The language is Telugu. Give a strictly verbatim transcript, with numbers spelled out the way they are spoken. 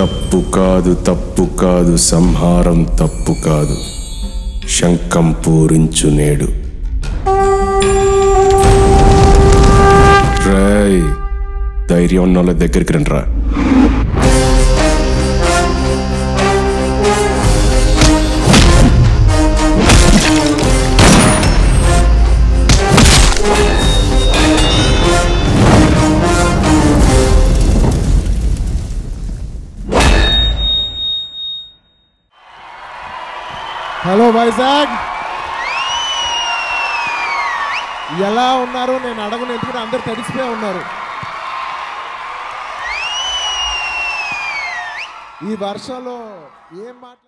తప్పు కాదు తప్పు కాదు సంహారం తప్పు కాదు శంఖం పూరించు నేడు రేయ్ ధైర్యం ఉన్న వాళ్ళ దగ్గరికి రండ్రా హలో వైజాగ్ ఎలా ఉన్నారు నేను అడగను ఎందుకంటే అందరు తడిసిపోయి ఉన్నారు ఈ వర్షంలో ఏం మాట